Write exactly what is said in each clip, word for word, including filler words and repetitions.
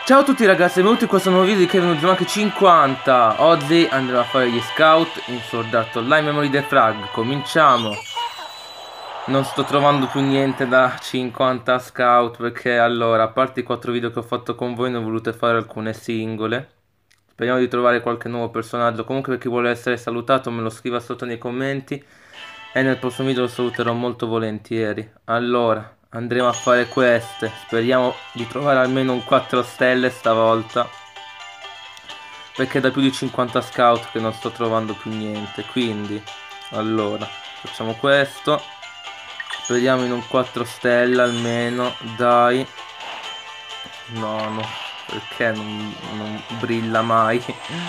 Ciao a tutti ragazzi, benvenuti in questo nuovo video di Kevin Uzumaki cinquanta. Oggi andremo a fare gli scout in Sword Art Online Memory the Frag. Cominciamo. Non sto trovando più niente da cinquanta scout perché allora, a parte i quattro video che ho fatto con voi, ne ho volute fare alcune singole. Speriamo di trovare qualche nuovo personaggio. Comunque, per chi vuole essere salutato me lo scriva sotto nei commenti e nel prossimo video lo saluterò molto volentieri. Allora, andremo a fare queste. Speriamo di trovare almeno un quattro stelle stavolta, perché è da più di cinquanta scout che non sto trovando più niente. Quindi, allora, facciamo questo. Speriamo in un quattro stelle almeno. Dai. No, no, perché non, non brilla mai.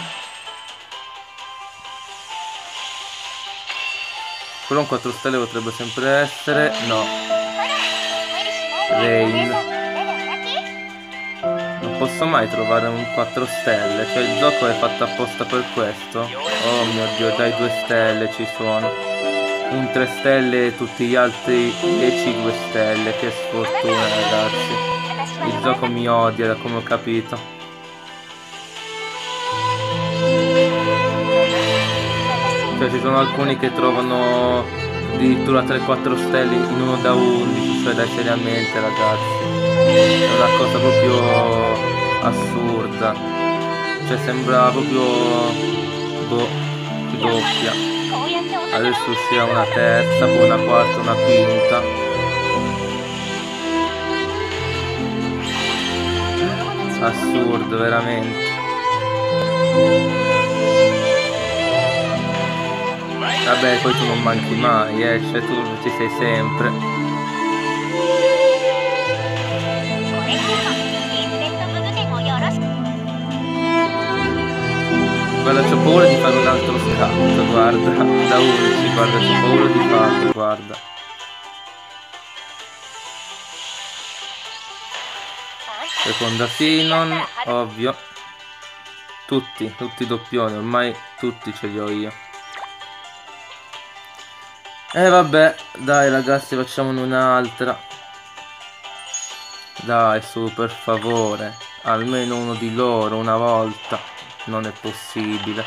Però un quattro stelle potrebbe sempre essere. No. Rain. Non posso mai trovare un quattro stelle. Cioè il gioco è fatto apposta per questo. Oh mio Dio, già i due stelle ci sono. Un tre stelle e tutti gli altri dieci due stelle. Che sfortuna ragazzi. Il gioco mi odia da come ho capito. Cioè ci sono alcuni che trovano addirittura tre quattro stelle in uno da undici. Cioè dai, seriamente ragazzi, è una cosa proprio assurda. Cioè sembra proprio boh, doppia. Adesso uscirà una terza, poi una quarta, una quinta. Assurdo veramente. Vabbè, poi tu non manchi mai, eh, cioè tu ci sei sempre. Guarda, c'ho paura di fare un altro scout, guarda, da undici, guarda, c'ho paura di farlo, guarda. Seconda Sinon, ovvio. Tutti, tutti doppioni, ormai tutti ce li ho io. E eh, vabbè, dai ragazzi, facciamone un'altra. Dai, su, per favore. Almeno uno di loro, una volta. Non è possibile.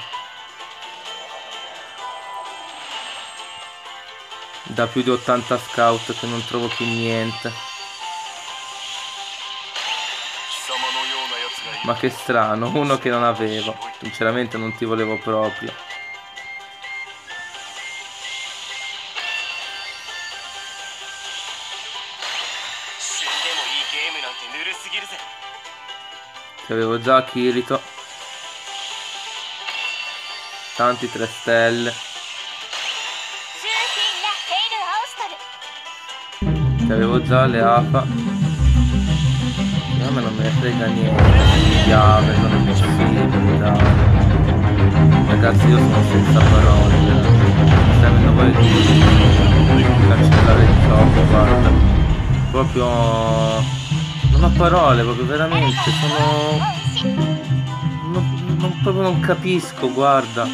Da più di ottanta scout che non trovo più niente. Ma che strano, uno che non avevo. Sinceramente non ti volevo proprio. Che avevo già Kirito. Tanti tre stelle. Che avevo già le A F A. A me non me ne frega niente. Chiave, non è possibile, dai. Ragazzi, io sono senza parole. Stai avendo voglia di cancellare il gioco, guarda. Proprio... non ho parole, proprio veramente, sono... Non, non, proprio non capisco, guarda.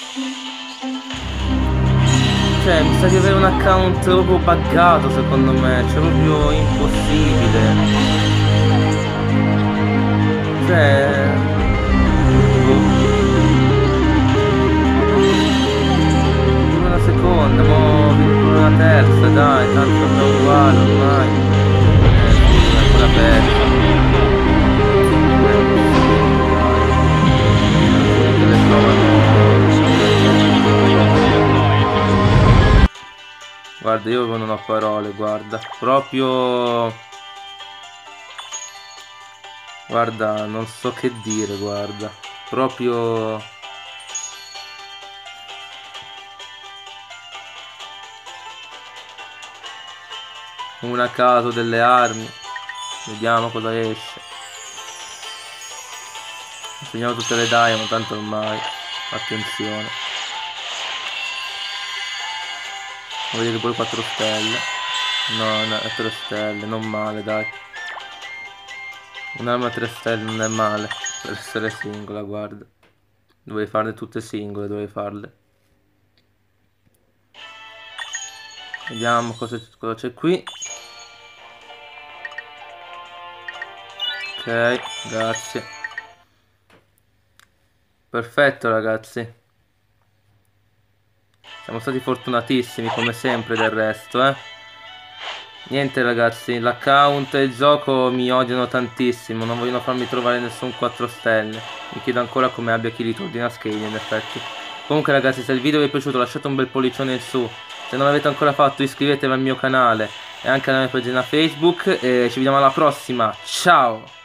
Cioè, mi sa di avere un account proprio buggato, secondo me. Cioè, proprio impossibile. Cioè... una seconda, mo' una terza, dai, tanto è uguale ormai. Eh, ancora aperto. Guarda, io non ho parole, guarda. Proprio... guarda, non so che dire, guarda. Proprio... una a caso delle armi. Vediamo cosa esce. Segniamo tutte le diamond, tanto ormai. Attenzione. Vuol dire pure quattro stelle. No, no, è tre stelle, non male, dai. Un'arma a tre stelle non è male per essere singola, guarda. Dovevi farle tutte singole, dovevi farle. Vediamo cosa c'è qui. Ok, grazie. Perfetto ragazzi. Siamo stati fortunatissimi come sempre del resto, eh. Niente ragazzi, l'account e il gioco mi odiano tantissimo, non vogliono farmi trovare nessun quattro stelle. Mi chiedo ancora come abbia chi li ordina schede in effetti. Comunque ragazzi, se il video vi è piaciuto lasciate un bel pollicione in su. Se non l'avete ancora fatto iscrivetevi al mio canale e anche alla mia pagina Facebook e ci vediamo alla prossima. Ciao!